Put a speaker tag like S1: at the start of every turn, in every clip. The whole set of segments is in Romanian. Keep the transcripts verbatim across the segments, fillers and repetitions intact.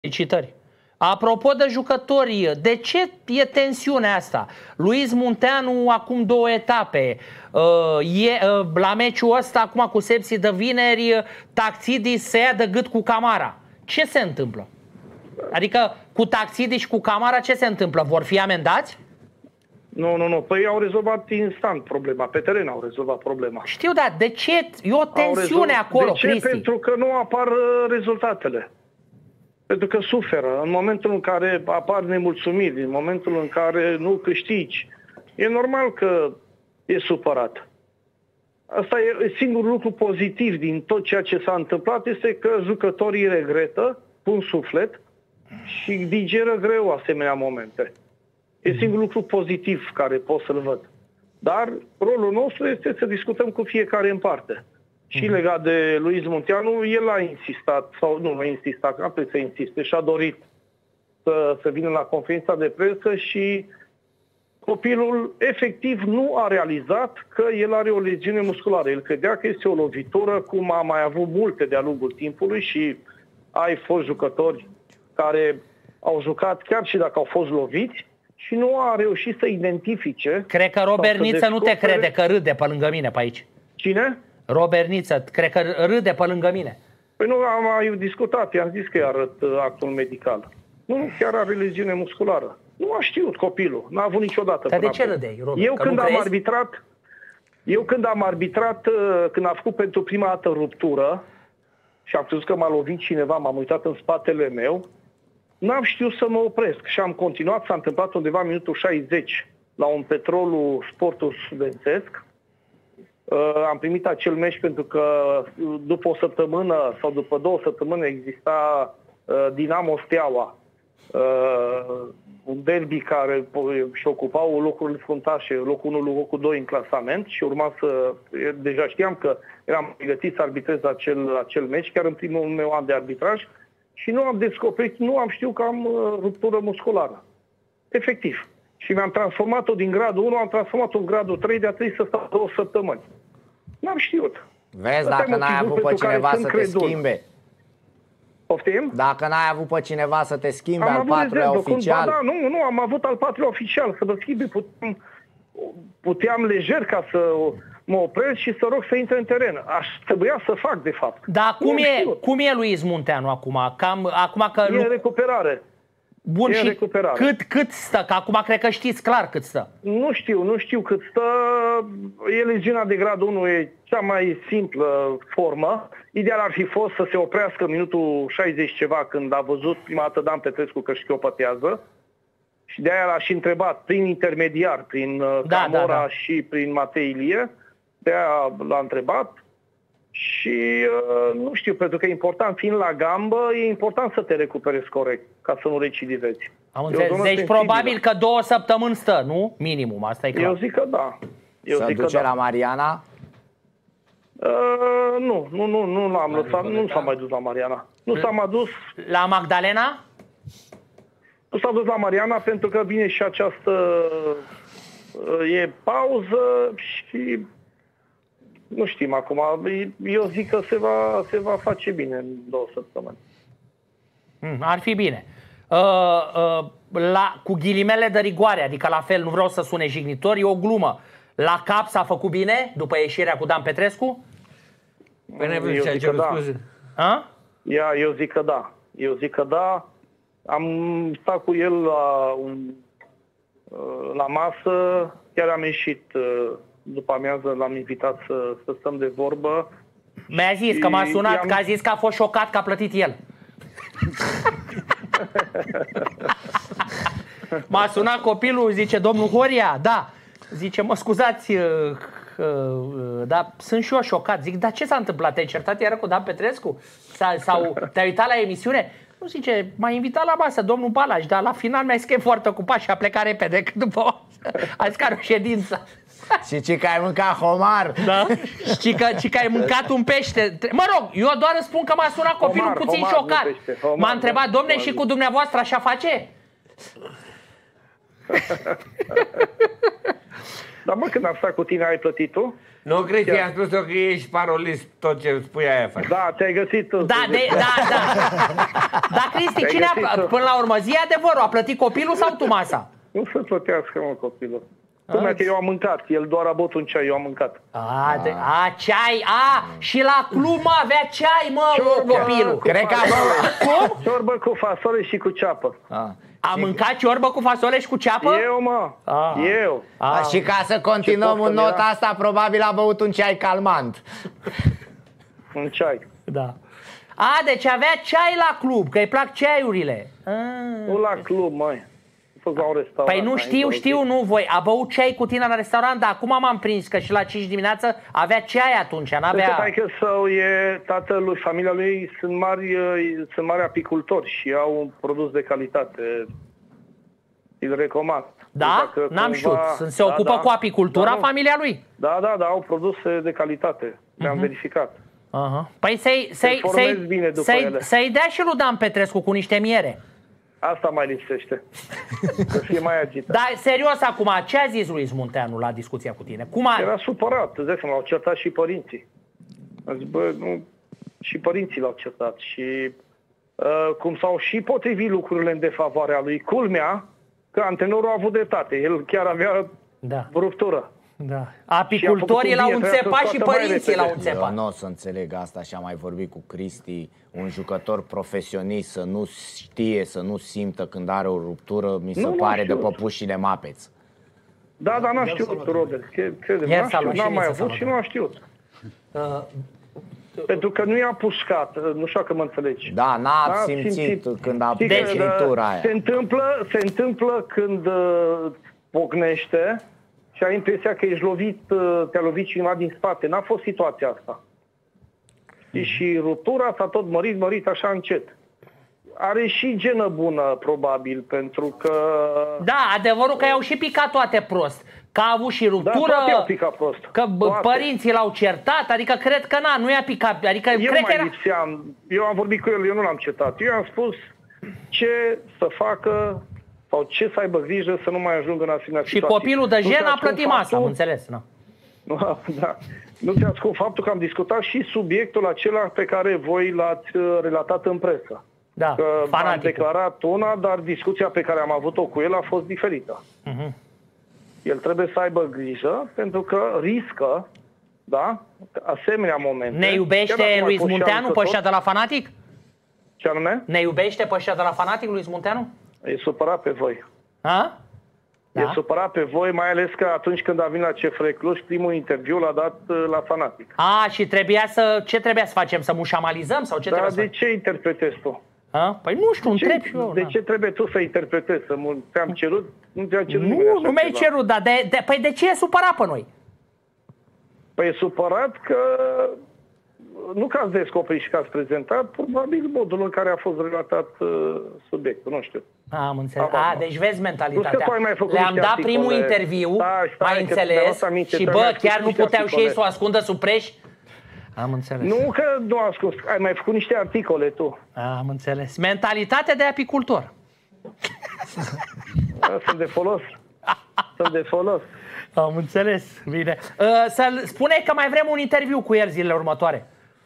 S1: Felicitări. Apropo de jucători, de ce e tensiunea asta? Luis Munteanu acum două etape, e, la meciul ăsta acum cu Sepsi de vineri, Taxidis se ia de gât cu Camara. Ce se întâmplă? Adică cu Taxidis și cu Camara ce se întâmplă? Vor fi amendați?
S2: Nu, nu, nu. Păi au rezolvat instant problema. Pe teren au rezolvat problema.
S1: Știu, dar de ce? E o tensiune acolo,
S2: De ce?
S1: Cristi.
S2: Pentru că nu apar rezultatele. Pentru că suferă. În momentul în care apar nemulțumiri, în momentul în care nu câștigi, e normal că e supărat. Asta e singurul lucru pozitiv din tot ceea ce s-a întâmplat, este că jucătorii regretă, pun suflet și digeră greu asemenea momente. E singurul lucru pozitiv care pot să-l văd. Dar rolul nostru este să discutăm cu fiecare în parte. Și legat de Luis Munteanu, el a insistat, sau nu, nu a insistat, n-a trebuit să insiste, și-a dorit să, să vină la conferința de presă și copilul efectiv nu a realizat că el are o leziune musculară. El credea că este o lovitură, cum a mai avut multe de-a lungul timpului și ai fost jucători care au jucat chiar și dacă au fost loviți și nu a reușit să identifice.
S1: Cred că Robert Niță nu te crede că râde pe lângă mine pe aici.
S2: Cine?
S1: Robert Niță, cred că râde pe lângă mine.
S2: Păi nu, am mai discutat, i-am zis că îi arăt actul medical. Nu, chiar are leziune musculară. Nu a știut copilul, n-a avut niciodată.
S1: Dar de ce râdeai, Robert?
S2: Eu
S1: că
S2: când am
S1: crezi?
S2: arbitrat, eu când am arbitrat, când a făcut pentru prima dată ruptură și am crezut că m-a lovit cineva, m-am uitat în spatele meu, n-am știut să mă opresc și am continuat, s-a întâmplat undeva în minutul șaizeci la un Petrolul Sportul Studențesc. Uh, am primit acel meci pentru că după o săptămână sau după două săptămâni exista uh, Dinamo Steaua, uh, un derby care și ocupau locurile fruntașe, locul unu, locul doi în clasament și urma să... Deja știam că eram pregătit să arbitrez acel, acel meci, chiar în primul meu an de arbitraj, și nu am descoperit, nu am știut că am uh, ruptură musculară. Efectiv. Și mi-am transformat-o din gradul unu, am transformat-o în gradul trei, de a trebui să stau două săptămâni. N-am știut.
S3: Vezi, dacă n-ai avut pe cineva să te schimbe.
S2: Poftim?
S3: Dacă n-ai avut pe cineva să te schimbe,
S2: am
S3: al patrulea oficial.
S2: Da, nu, nu, am avut al patrulea oficial să mă schimbe. Puteam, puteam lejer ca să mă opresc și să rog să intre în teren. Aș trebuia să fac, de fapt.
S1: Dar cum e, cum e Luis Munteanu acum? Cam, acum că
S2: e în recuperare.
S1: Bun,
S2: e
S1: și
S2: recuperare.
S1: cât, cât stă? Că acum cred că știți clar cât stă.
S2: Nu știu, nu știu cât stă. E leziunea de gradul unu, e cea mai simplă formă. Ideal ar fi fost să se oprească în minutul șaizeci ceva, când a văzut prima dată Dan Petrescu că șchiopătează. Și de-aia l-a și întrebat prin intermediar, prin da, Camora da, da. și prin Matei Ilie. De-aia l-a întrebat. Și uh, nu știu, pentru că e important, fiind la gambă, e important să te recuperezi corect, ca să nu recidivezi.
S1: Am înțeles. Deci sensibilă. Probabil că două săptămâni stă, nu? Minimum, asta e clar.
S2: Eu zic că da. Eu
S3: să
S2: zic
S3: duce
S2: că
S3: la
S2: da.
S3: Mariana?
S2: Uh, nu, nu, nu, nu l-am lăsat, nu s-a mai dus la Mariana. Nu s-a mai dus...
S1: La Magdalena?
S2: Nu s-a dus la Mariana pentru că vine și această... Uh, e pauză și... Nu știm acum. Eu zic că se va, se va face bine în două săptămâni.
S1: Hmm, ar fi bine. Uh, uh, la, cu ghilimele de rigoare, adică la fel, nu vreau să sune jignitor, e o glumă. La cap s-a făcut bine după ieșirea cu Dan Petrescu?
S4: Păi n-ai văzut ce a cerut scuze?
S1: A?
S2: Ia, eu zic că da. Eu zic că da. Am stat cu el la, un, la masă, chiar am ieșit... După amiază l-am invitat să, să stăm de vorbă.
S1: Mi-a zis că m-a sunat, că a zis că a fost șocat că a plătit el. M-a sunat copilul, zice, domnul Horia, da. Zice, mă scuzați, uh, uh, dar sunt și eu șocat. Zic, dar ce s-a întâmplat? Te-ai certat iară cu Dan Petrescu? Sau, sau te-ai uitat la emisiune? Nu, zice, m-a invitat la masă domnul Balaș, dar la final mi-a zis că e foarte ocupat și a plecat repede, că după a zis că are o ședință.
S3: Și ci că ai mâncat homar.
S1: Da? Și că, ci că ai mâncat un pește. Mă rog, eu doar îți spun că m-a sunat copilul homar, puțin homar, șocat. M-a întrebat, da, domne, și cu dumneavoastră așa face?
S2: Dar mă, când am stat cu tine, ai plătit tu?
S4: Nu, Cristi, am spus eu că ești parolist, tot ce spui aia faci.
S2: Da, te-ai găsit.
S1: Da, de, da, da. Da, Cristi, cine a, până la urmă, zi adevărul, a plătit copilul sau tu masa?
S2: Nu să plătească, mă, copilul. Cum e că eu am mâncat, el doar a băut un ceai, eu am mâncat.
S1: A, de, a ceai, a, și la club, mă, avea ceai, mă,
S2: Ciorbă,
S1: copilul.
S3: Cred că
S1: Cum?
S2: Ciorbă cu fasole și cu ceapă.
S3: a.
S1: A mâncat ciorbă cu fasole și cu ceapă?
S2: Eu, mă,
S1: A.
S2: eu.
S3: A, și ca să continuăm
S2: Ce
S3: în nota
S2: era?
S3: asta, probabil a băut un ceai calmant.
S2: Un ceai.
S1: Da. A, deci avea ceai la club, că îi plac ceaiurile. A.
S2: Nu la club, măi. A fost la un restaurant.
S1: Păi nu știu, știu, nu voi. A băut ceai cu tine la restaurant, dar acum m-am prins că și la cinci dimineață avea ceai atunci, n-avea...
S2: Taică său e tatălui, familia lui sunt mari, sunt mari apicultori și au un produs de calitate. Îl recomand.
S1: Da?
S2: Dacă
S1: N-am
S2: cumva-
S1: știut. Se ocupă
S2: da, da.
S1: cu apicultura
S2: Da, nu.
S1: familia lui?
S2: Da, da, da, au produse de calitate. Le-am
S1: Mhm.
S2: verificat.
S1: Uh-huh. Păi să-i, să-i,
S2: formezi
S1: să-i,
S2: bine după
S1: să-i,
S2: ele.
S1: să-i dea și lui Dan Petrescu cu niște miere.
S2: Asta mai lipsește. Să fie mai agitat.
S1: Dar serios acum, ce a zis Luis Munteanu la discuția cu tine? Cum a...
S2: Era supărat, îți dai seama, l-au certat și părinții. Am zis, bă, nu, și părinții l-au certat. Și uh, cum s-au și potrivit lucrurile în defavoarea lui, culmea că antrenorul a avut dreptate. El chiar avea
S1: Da,
S2: ruptură.
S1: da. Apicultorii l-au
S2: trebuia să
S1: înțepat și
S2: scoată mai
S1: părinții
S2: repede.
S1: l-au
S3: Eu
S1: înțepat.
S3: nu o să înțeleg asta și am mai vorbit cu Cristi. Un jucător profesionist să nu știe, să nu simtă când are o ruptură, mi se
S2: Nu, nu
S3: pare de
S2: știu.
S3: păpușile mapeți.
S2: Da, dar n-a știut, Robert. Crede-mă,
S1: Iar
S2: n-a
S1: s-a luat
S2: știut,
S1: și
S2: n-a mai
S1: Niță s-a
S2: avut și
S1: luat.
S2: nu a știut.
S1: Uh,
S2: Pentru că nu i-a pușcat, nu știu că mă înțelegi.
S3: Da, n-a
S2: N-a
S3: simțit,
S2: simțit.
S3: când a
S2: Știi că,
S3: deci, tura aia.
S2: Se întâmplă, se întâmplă când uh, pocnește și ai impresia că ești lovit, uh, te-a lovit cineva din spate. N-a fost situația asta. Mm. Și ruptura s-a tot mărit, mărit așa încet. Are și genă bună, probabil, pentru că...
S1: da, adevărul că i-au și picat toate prost. Că a avut și
S2: Da,
S1: ruptură,
S2: toate au picat prost.
S1: că bă,
S2: Toate.
S1: părinții l-au certat, adică cred că na, nu i-a picat, adică
S2: Eu
S1: cred
S2: mai
S1: că era...
S2: lipseam. Eu am vorbit cu el, eu nu l-am cetat. Eu am spus ce să facă sau ce să aibă grijă să nu mai ajungă în asemenea
S1: Și
S2: situații.
S1: copilul de
S2: Nu
S1: gen
S2: te
S1: a
S2: ascund
S1: plătit masa,
S2: faptul-
S1: am înțeles, na.
S2: Nu, da. Nu te ascund faptul că am discutat și subiectul acela pe care voi l-ați uh, relatat în presă.
S1: Da,
S2: Că am
S1: fanaticul.
S2: declarat una, dar discuția pe care am avut-o cu el a fost diferită.
S1: Uh-huh.
S2: El trebuie să aibă grijă pentru că riscă, da, asemenea momente.
S1: Ne
S2: Chiar
S1: iubește
S2: dacă mai
S1: Luis
S2: fost și
S1: Munteanu
S2: altă
S1: pe ăștia
S2: tot,
S1: de la Fanatic?
S2: Ce anume?
S1: Ne iubește pe ăștia de la Fanatic, Luis Munteanu?
S2: E supărat pe voi.
S1: A?
S2: Da? E supărat pe voi, mai ales că atunci când a venit la C F R Cluj, primul interviu l-a dat uh, la Fanatic.
S1: A, și trebuia să... Ce trebuia să facem? Să mușamalizăm sau ce
S2: Dar
S1: trebuia
S2: de
S1: să
S2: ce interpretezi tu?
S1: facem? A? Păi nu știu, întreb și eu.
S2: de
S1: na.
S2: ce trebuie tu să interpretezi? Să mu- te-am cerut? Nu te-am cerut nimeni
S1: Nu,
S2: așa
S1: nu mi-ai
S2: ceva.
S1: cerut, dar de, de, păi de ce e supărat pe noi?
S2: Păi e supărat că nu că ați descoperit și că ați prezentat, probabil modul în care a fost relatat uh, subiectul, nu știu.
S1: A, am înțeles.
S2: Aba,
S1: A,
S2: mă.
S1: deci vezi
S2: Nu
S1: mentalitatea.
S2: știu că ai mai făcut
S1: Le-am
S2: niște
S1: dat primul
S2: articole.
S1: interviu,
S2: Stai, stai,
S1: mai
S2: că
S1: înțeles,
S2: mi-am aminte,
S1: și
S2: dar
S1: bă,
S2: mi-ai spus
S1: chiar nu
S2: niște
S1: puteau și ei
S2: articole.
S1: să o ascundă sub preș. Am înțeles.
S2: Nu că nu am spus, ai mai făcut niște articole tu.
S1: A, am înțeles. Mentalitatea de apicultor.
S2: Da, sunt de folos. Sunt de folos.
S1: Am înțeles. Bine. Uh, să-l spune că mai vrem un interviu cu el zilele următoare.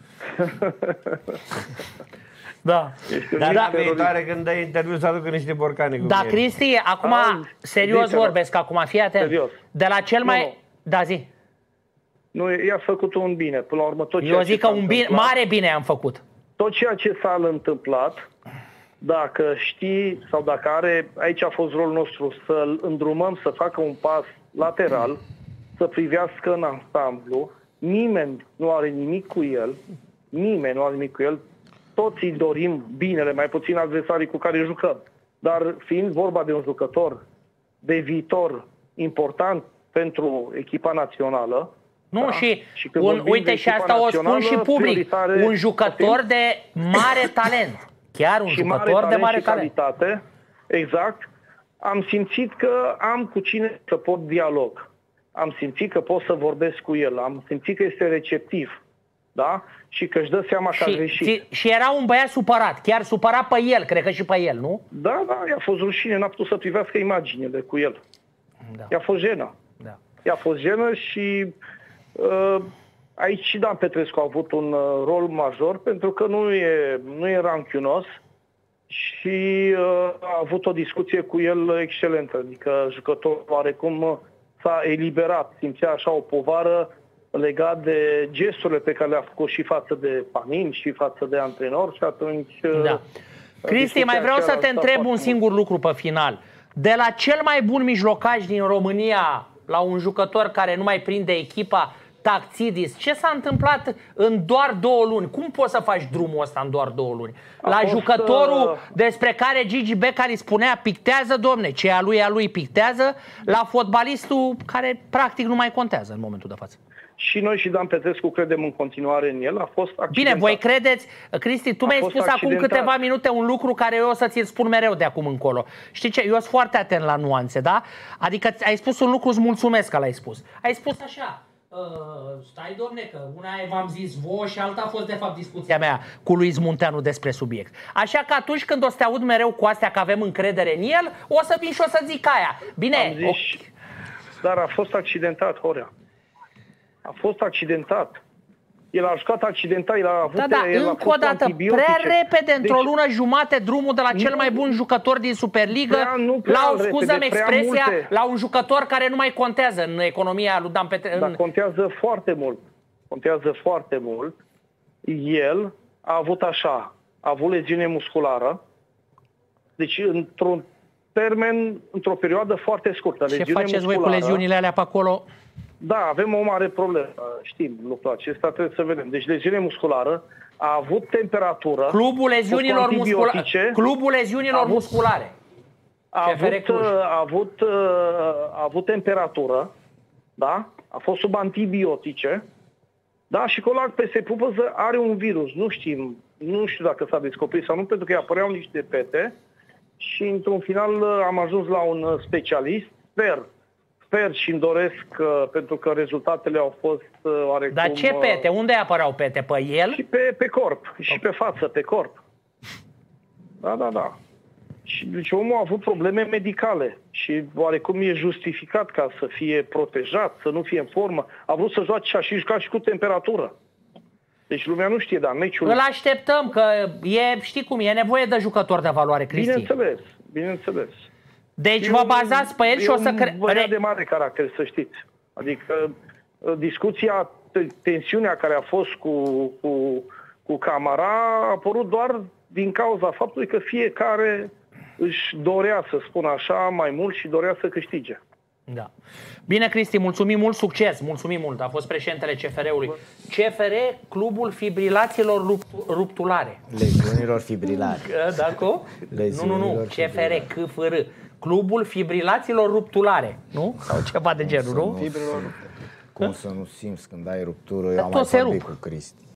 S1: Da.
S2: Ești
S1: Da,
S2: un
S1: da.
S2: mic terorist.
S4: Viitoare când dai interviu să aducă niște borcane cu
S1: Da,
S4: miere.
S1: Cristi, acum
S2: Auzi,
S1: serios
S2: zi-te, rog.
S1: vorbesc, acum fii atent.
S2: Serios.
S1: De la cel mai...
S2: Nu, nu.
S1: Da, zi.
S2: Nu, i-a făcut un bine. Până la urmă, tot ceea
S1: Eu
S2: ce
S1: zic că
S2: s-a
S1: un bine,
S2: întâmplat-
S1: mare bine am făcut.
S2: Tot ceea ce s-a întâmplat, dacă știi sau dacă are, aici a fost rolul nostru să-l îndrumăm să facă un pas lateral, să privească în ansamblu, nimeni nu are nimic cu el, nimeni nu are nimic cu el, toți îi dorim binele, mai puțin adversarii cu care jucăm. Dar fiind vorba de un jucător de viitor important pentru echipa națională,
S1: Nu,
S2: da,
S1: și,
S2: și când
S1: un,
S2: vorbim
S1: uite
S2: de
S1: și
S2: echipa
S1: asta o spun
S2: națională,
S1: și public,
S2: prioritare
S1: un jucător de mare talent. Chiar un
S2: și
S1: jucător
S2: mare
S1: de mare
S2: și
S1: talent.
S2: calitate, exact, am simțit că am cu cine să pot dialog. Am simțit că pot să vorbesc cu el. Am simțit că este receptiv. Da? Și că își dă seama că a
S1: Și,
S2: greșit.
S1: și, și era un băiat supărat, chiar supărat pe el, cred că și pe el, nu?
S2: Da, da, i-a fost rușine, n-a putut să privească imaginile cu el.
S1: Da.
S2: I-a fost jenă.
S1: Da.
S2: I-a fost jenă și Aici și Dan Petrescu a avut un rol major, pentru că nu e, nu e ranchiunos și a avut o discuție cu el excelentă. Adică jucătorul oarecum s-a eliberat, simțea așa o povară legat de gesturile pe care le-a făcut și față de Panin și față de antrenor și atunci...
S1: Da. Cristi, mai vreau să te întreb un singur lucru pe final. De la cel mai bun mijlocaș din România la un jucător care nu mai prinde echipa, Taxidis, ce s-a întâmplat în doar două luni? Cum poți să faci drumul ăsta în doar două luni? La fost, jucătorul uh... despre care Gigi Becali spunea pictează, domne, ce e a lui, a lui pictează, la fotbalistul care practic nu mai contează în momentul de față.
S2: Și noi și Dan Petrescu credem în continuare în el, a fost accidentat.
S1: Bine, voi credeți, Cristi, tu mi-ai spus accidentat. acum câteva minute un lucru care eu o să ți-l spun mereu de acum încolo. Știi ce, eu sunt foarte atent la nuanțe, da? Adică ai spus un lucru, îți mulțumesc că l-ai spus. Ai spus așa, uh, stai domne, că una v-am zis vouă și alta a fost de fapt discuția mea cu Luis Munteanu despre subiect. Așa că atunci când o să te aud mereu cu astea că avem încredere în el, o să vin și o să zic aia. Bine,
S2: am zis, okay. Dar a fost accidentat, Horea. A fost accidentat. El a jucat accidentat, el a avut...
S1: Da, da,
S2: el
S1: încă o dată, prea repede, într-o deci, lună jumate, drumul de la cel nu, mai bun jucător din Superligă la, o scuză-mi expresia, multe. la un jucător care nu mai contează în economia lui Dan Petrescu.
S2: Dar contează foarte mult. Contează foarte mult. El a avut așa, a avut leziune musculară, deci într-un termen, într-o perioadă foarte scurtă.
S1: Ce faceți musculară, voi cu leziunile alea pe acolo?
S2: Da, avem o mare problemă. Știm lucrul acesta, trebuie să vedem. Deci leziune musculară, a avut temperatură.
S1: Clubul leziunilor musculare. Clubul leziunilor avut, musculare.
S2: A avut, a, avut, a avut temperatură, da? A fost sub antibiotice. Da, și colac peste pupăză are un virus. Nu știm, nu știu dacă s-a descoperit sau nu, pentru că îi apăreau niște pete și într-un final am ajuns la un specialist. Sper Sper și îmi doresc, uh, pentru că rezultatele au fost uh, oarecum...
S1: Dar ce pete? Unde apăreau pete? Pe el?
S2: Și pe, pe corp. Și pe față, pe corp. Da, da, da. Și deci omul a avut probleme medicale și oarecum e justificat ca să fie protejat, să nu fie în formă. A vrut să joace și a și jucat și cu temperatură. Deci lumea nu știe, dar meciul...
S1: Îl așteptăm, că e, știi cum, e nevoie de jucători de valoare, Cristi.
S2: Bineînțeles, bineînțeles.
S1: Deci vă bazați pe el și o să...
S2: E un Re... de mare caracter, să știți. Adică discuția, tensiunea care a fost cu, cu, cu Camara a apărut doar din cauza faptului că fiecare își dorea, să spun așa, mai mult și dorea să câștige.
S1: Da. Bine, Cristi, mulțumim mult, succes, mulțumim mult. A fost președintele C F R-ului. C F R, Clubul Fibrilațiilor Ruptulare.
S3: Leziunilor fibrilare.
S1: Da, cu? Nu, nu, nu, C F R, C F R. Clubul Fibrilațiilor Ruptulare, nu? Sau ceva de genul, nu?
S3: Cum să nu simți când ai ruptură? Eu am mai vorbit cu Cristi.